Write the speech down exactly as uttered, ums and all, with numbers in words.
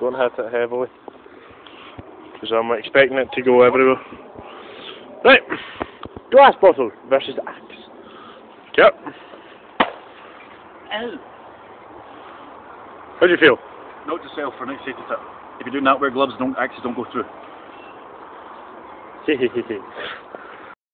Don't hit it heavily, because I'm expecting it to go everywhere. Right, glass bottle versus axe. Yep. Ow. How do you feel? Note to self for next safety tip. If you're doing that, wear gloves. Don't axes don't go through. Hehehehe.